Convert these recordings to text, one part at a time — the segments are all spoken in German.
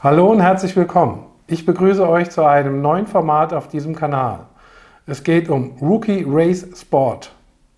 Hallo und herzlich willkommen. Ich begrüße euch zu einem neuen Format auf diesem Kanal. Es geht um Rookie Race Sport.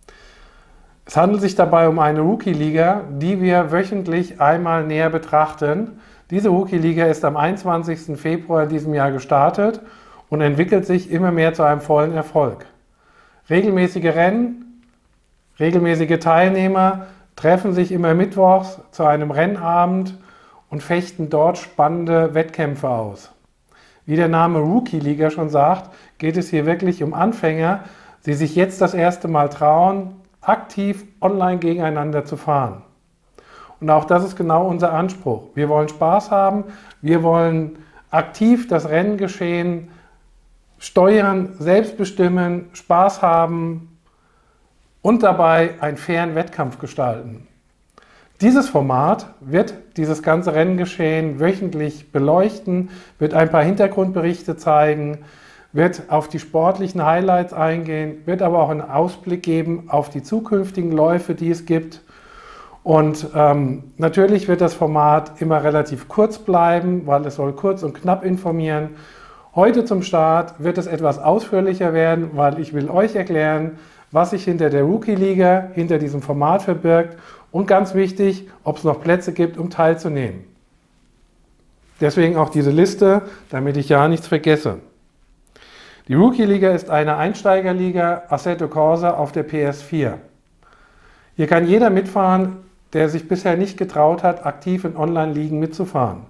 Es handelt sich dabei um eine Rookie-Liga, die wir wöchentlich einmal näher betrachten. Diese Rookie-Liga ist am 21. Februar in diesem Jahr gestartet und entwickelt sich immer mehr zu einem vollen Erfolg. Regelmäßige Rennen, regelmäßige Teilnehmer treffen sich immer mittwochs zu einem Rennabend und fechten dort spannende Wettkämpfe aus. Wie der Name Rookie-Liga schon sagt, geht es hier wirklich um Anfänger, die sich jetzt das erste Mal trauen, aktiv online gegeneinander zu fahren. Und auch das ist genau unser Anspruch. Wir wollen Spaß haben, wir wollen aktiv das Renngeschehen steuern, selbst bestimmen, Spaß haben und dabei einen fairen Wettkampf gestalten. Dieses Format wird dieses ganze Renngeschehen wöchentlich beleuchten, wird ein paar Hintergrundberichte zeigen, wird auf die sportlichen Highlights eingehen, wird aber auch einen Ausblick geben auf die zukünftigen Läufe, die es gibt. Und natürlich wird das Format immer relativ kurz bleiben, weil es soll kurz und knapp informieren. Heute zum Start wird es etwas ausführlicher werden, weil ich will euch erklären, was sich hinter der Rookie-Liga, hinter diesem Format verbirgt und ganz wichtig, ob es noch Plätze gibt, um teilzunehmen. Deswegen auch diese Liste, damit ich ja nichts vergesse. Die Rookie-Liga ist eine Einsteigerliga Assetto Corsa auf der PS4. Hier kann jeder mitfahren, der sich bisher nicht getraut hat, aktiv in Online-Ligen mitzufahren.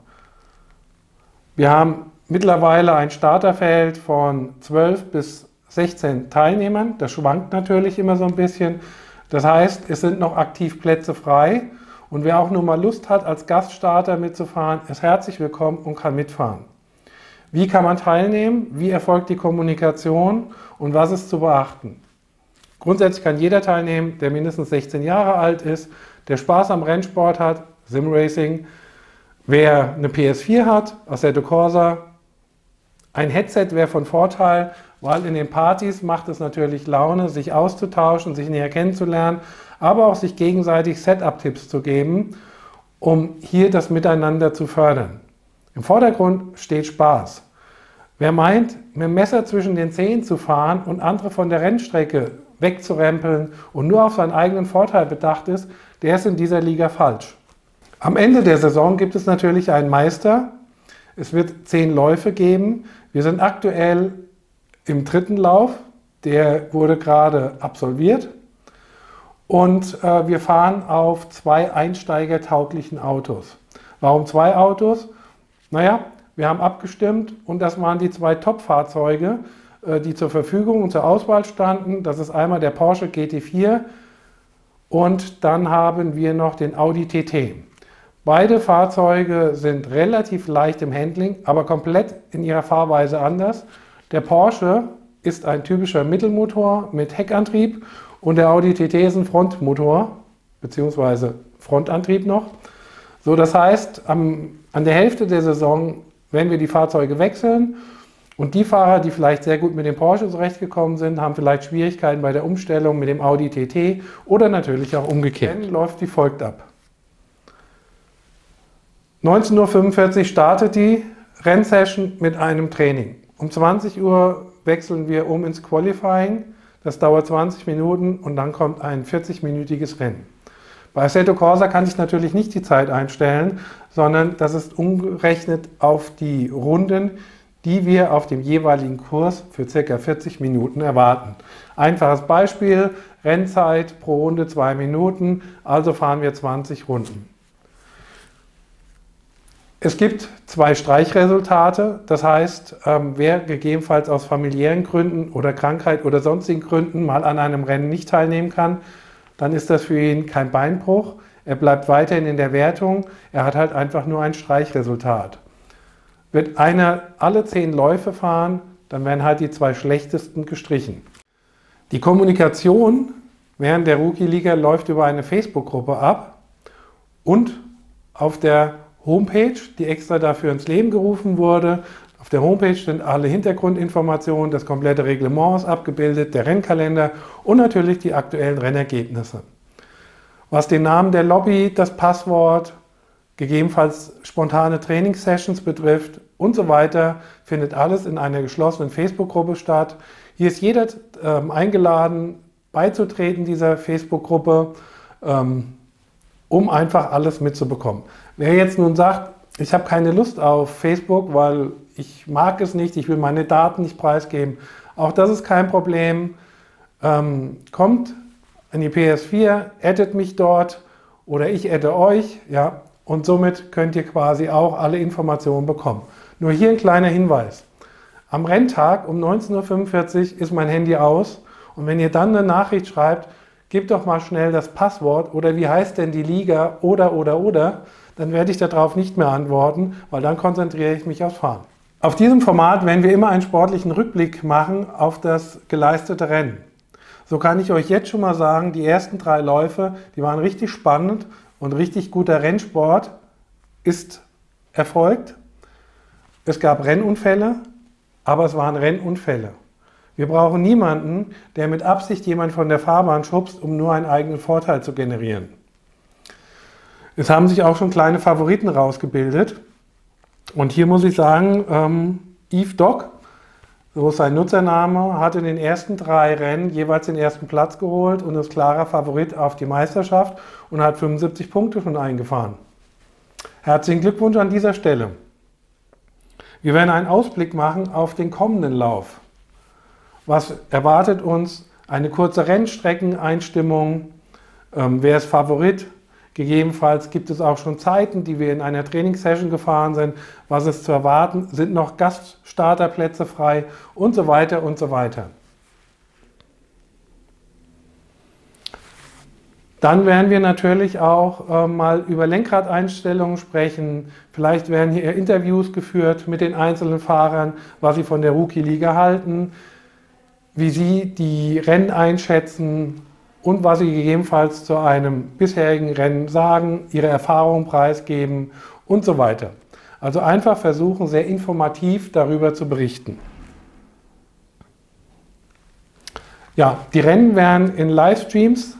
Wir haben mittlerweile ein Starterfeld von 12 bis 16 Teilnehmern. Das schwankt natürlich immer so ein bisschen. Das heißt, es sind noch aktiv Plätze frei und wer auch nur mal Lust hat, als Gaststarter mitzufahren, ist herzlich willkommen und kann mitfahren. Wie kann man teilnehmen? Wie erfolgt die Kommunikation und was ist zu beachten? Grundsätzlich kann jeder teilnehmen, der mindestens 16 Jahre alt ist, der Spaß am Rennsport hat, Simracing. Wer eine PS4 hat, Assetto Corsa, ein Headset wäre von Vorteil, weil in den Partys macht es natürlich Laune, sich auszutauschen, sich näher kennenzulernen, aber auch sich gegenseitig Setup-Tipps zu geben, um hier das Miteinander zu fördern. Im Vordergrund steht Spaß. Wer meint, mit dem Messer zwischen den Zähnen zu fahren und andere von der Rennstrecke wegzurempeln und nur auf seinen eigenen Vorteil bedacht ist, der ist in dieser Liga falsch. Am Ende der Saison gibt es natürlich einen Meister. Es wird 10 Läufe geben. Wir sind aktuell im 3. Lauf, der wurde gerade absolviert und wir fahren auf 2 einsteigertauglichen Autos. Warum 2 Autos? Naja, wir haben abgestimmt und das waren die 2 Top-Fahrzeuge, die zur Verfügung und zur Auswahl standen. Das ist einmal der Porsche GT4 und dann haben wir noch den Audi TT. Beide Fahrzeuge sind relativ leicht im Handling, aber komplett in ihrer Fahrweise anders. Der Porsche ist ein typischer Mittelmotor mit Heckantrieb und der Audi TT ist ein Frontmotor bzw. Frontantrieb noch. So, das heißt, an der Hälfte der Saison werden wir die Fahrzeuge wechseln und die Fahrer, die vielleicht sehr gut mit dem Porsche zurechtgekommen sind, haben vielleicht Schwierigkeiten bei der Umstellung mit dem Audi TT oder natürlich auch umgekehrt. Dann läuft wie folgt ab. 19:45 Uhr startet die Rennsession mit einem Training. Um 20 Uhr wechseln wir um ins Qualifying. Das dauert 20 Minuten und dann kommt ein 40-minütiges Rennen. Bei Assetto Corsa kann ich natürlich nicht die Zeit einstellen, sondern das ist umgerechnet auf die Runden, die wir auf dem jeweiligen Kurs für ca. 40 Minuten erwarten. Einfaches Beispiel, Rennzeit pro Runde 2 Minuten, also fahren wir 20 Runden. Es gibt 2 Streichresultate, das heißt, wer gegebenenfalls aus familiären Gründen oder Krankheit oder sonstigen Gründen mal an einem Rennen nicht teilnehmen kann, dann ist das für ihn kein Beinbruch. Er bleibt weiterhin in der Wertung, er hat halt einfach nur ein Streichresultat. Wird einer alle 10 Läufe fahren, dann werden halt die 2 schlechtesten gestrichen. Die Kommunikation während der Rookie-Liga läuft über eine Facebook-Gruppe ab und auf der Homepage, die extra dafür ins Leben gerufen wurde. Auf der Homepage sind alle Hintergrundinformationen, das komplette Reglement ist abgebildet, der Rennkalender und natürlich die aktuellen Rennergebnisse. Was den Namen der Lobby, das Passwort, gegebenenfalls spontane Trainingssessions betrifft und so weiter, findet alles in einer geschlossenen Facebook-Gruppe statt. Hier ist jeder eingeladen, beizutreten dieser Facebook-Gruppe, um einfach alles mitzubekommen. Wer jetzt nun sagt, ich habe keine Lust auf Facebook, weil ich mag es nicht, ich will meine Daten nicht preisgeben, auch das ist kein Problem. Kommt an die PS4, addet mich dort oder ich adde euch, ja, und somit könnt ihr quasi auch alle Informationen bekommen. Nur hier ein kleiner Hinweis. Am Renntag um 19:45 Uhr ist mein Handy aus und wenn ihr dann eine Nachricht schreibt, gebt doch mal schnell das Passwort oder wie heißt denn die Liga oder, dann werde ich darauf nicht mehr antworten, weil dann konzentriere ich mich aufs Fahren. Auf diesem Format werden wir immer einen sportlichen Rückblick machen auf das geleistete Rennen. So kann ich euch jetzt schon mal sagen, die ersten 3 Läufe, die waren richtig spannend und richtig guter Rennsport ist erfolgt. Es gab Rennunfälle, aber es waren Rennunfälle. Wir brauchen niemanden, der mit Absicht jemand von der Fahrbahn schubst, um nur einen eigenen Vorteil zu generieren. Es haben sich auch schon kleine Favoriten rausgebildet. Und hier muss ich sagen, Yves Dock, so ist sein Nutzername, hat in den ersten 3 Rennen jeweils den ersten Platz geholt und ist klarer Favorit auf die Meisterschaft und hat 75 Punkte schon eingefahren. Herzlichen Glückwunsch an dieser Stelle. Wir werden einen Ausblick machen auf den kommenden Lauf. Was erwartet uns? Eine kurze Rennstreckeneinstimmung, wer ist Favorit? Gegebenenfalls gibt es auch schon Zeiten, die wir in einer Trainingssession gefahren sind. Was ist zu erwarten? Sind noch Gaststarterplätze frei? Und so weiter und so weiter. Dann werden wir natürlich auch mal über Lenkradeinstellungen sprechen. Vielleicht werden hier Interviews geführt mit den einzelnen Fahrern, was sie von der Rookie-Liga halten, wie sie die Rennen einschätzen und was sie gegebenenfalls zu einem bisherigen Rennen sagen, ihre Erfahrungen preisgeben und so weiter. Also einfach versuchen, sehr informativ darüber zu berichten. Ja, die Rennen werden in Livestreams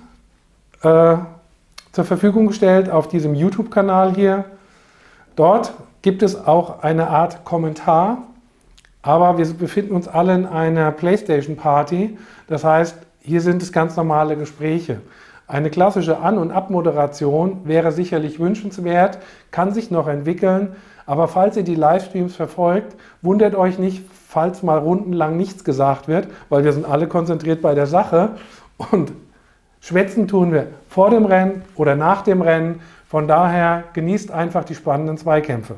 zur Verfügung gestellt auf diesem YouTube-Kanal hier. Dort gibt es auch eine Art Kommentar, aber wir befinden uns alle in einer PlayStation-Party. Das heißt, hier sind es ganz normale Gespräche. Eine klassische An- und Abmoderation wäre sicherlich wünschenswert, kann sich noch entwickeln, aber falls ihr die Livestreams verfolgt, wundert euch nicht, falls mal rundenlang nichts gesagt wird, weil wir sind alle konzentriert bei der Sache und schwätzen tun wir vor dem Rennen oder nach dem Rennen. Von daher genießt einfach die spannenden Zweikämpfe.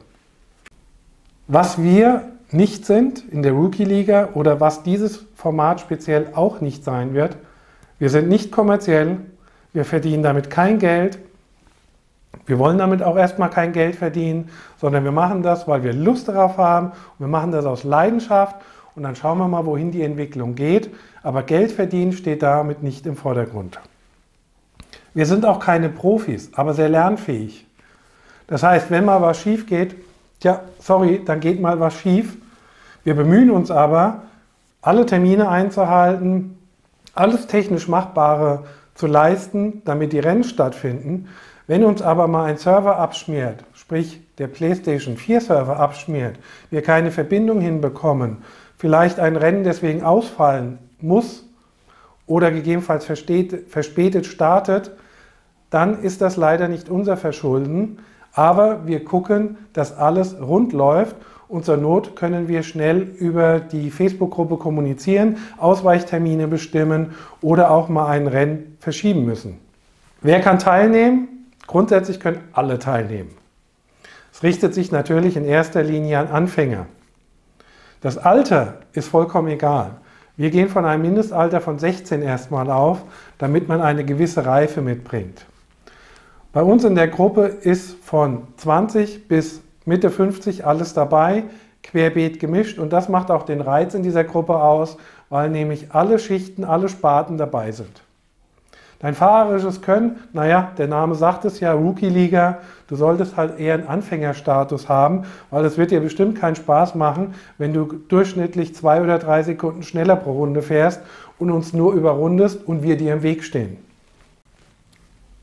Was wir nicht sind in der Rookie-Liga oder was dieses Format speziell auch nicht sein wird, wir sind nicht kommerziell, wir verdienen damit kein Geld, wir wollen damit auch erstmal kein Geld verdienen, sondern wir machen das, weil wir Lust darauf haben und wir machen das aus Leidenschaft und dann schauen wir mal, wohin die Entwicklung geht, aber Geld verdienen steht damit nicht im Vordergrund. Wir sind auch keine Profis, aber sehr lernfähig. Das heißt, wenn mal was schief geht, tja, sorry, dann geht mal was schief. Wir bemühen uns aber, alle Termine einzuhalten, alles technisch Machbare zu leisten, damit die Rennen stattfinden. Wenn uns aber mal ein Server abschmiert, sprich der PlayStation 4 Server abschmiert, wir keine Verbindung hinbekommen, vielleicht ein Rennen deswegen ausfallen muss oder gegebenenfalls verspätet startet, dann ist das leider nicht unser Verschulden, aber wir gucken, dass alles rund läuft und zur Not können wir schnell über die Facebook-Gruppe kommunizieren, Ausweichtermine bestimmen oder auch mal ein Rennen verschieben müssen. Wer kann teilnehmen? Grundsätzlich können alle teilnehmen. Es richtet sich natürlich in erster Linie an Anfänger. Das Alter ist vollkommen egal. Wir gehen von einem Mindestalter von 16 erstmal auf, damit man eine gewisse Reife mitbringt. Bei uns in der Gruppe ist von 20 bis Mitte 50 alles dabei, querbeet gemischt und das macht auch den Reiz in dieser Gruppe aus, weil nämlich alle Schichten, alle Sparten dabei sind. Dein fahrerisches Können, naja, der Name sagt es ja, Rookie-Liga, du solltest halt eher einen Anfängerstatus haben, weil es wird dir bestimmt keinen Spaß machen, wenn du durchschnittlich 2 oder 3 Sekunden schneller pro Runde fährst und uns nur überrundest und wir dir im Weg stehen.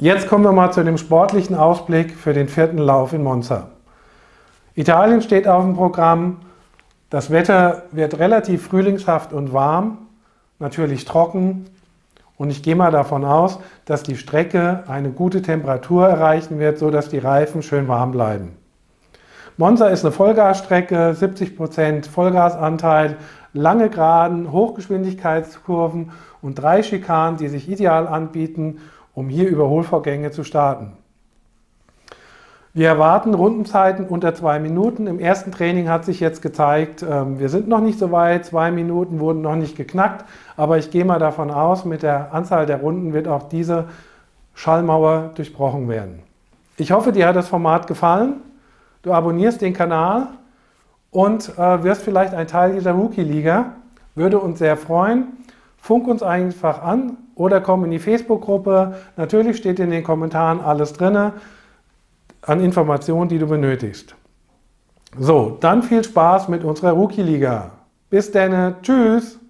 Jetzt kommen wir mal zu dem sportlichen Ausblick für den 4. Lauf in Monza. Italien steht auf dem Programm. Das Wetter wird relativ frühlingshaft und warm, natürlich trocken. Und ich gehe mal davon aus, dass die Strecke eine gute Temperatur erreichen wird, sodass die Reifen schön warm bleiben. Monza ist eine Vollgasstrecke, 70% Vollgasanteil, lange Geraden, Hochgeschwindigkeitskurven und 3 Schikanen, die sich ideal anbieten, um hier Überholvorgänge zu starten. Wir erwarten Rundenzeiten unter 2 Minuten. Im ersten Training hat sich jetzt gezeigt, wir sind noch nicht so weit, 2 Minuten wurden noch nicht geknackt, aber ich gehe mal davon aus, mit der Anzahl der Runden wird auch diese Schallmauer durchbrochen werden. Ich hoffe, dir hat das Format gefallen. Du abonnierst den Kanal und wirst vielleicht ein Teil dieser Rookie-Liga. Würde uns sehr freuen. Funk uns einfach an oder komm in die Facebook-Gruppe. Natürlich steht in den Kommentaren alles drin an Informationen, die du benötigst. So, dann viel Spaß mit unserer Rookie-Liga. Bis dann, tschüss!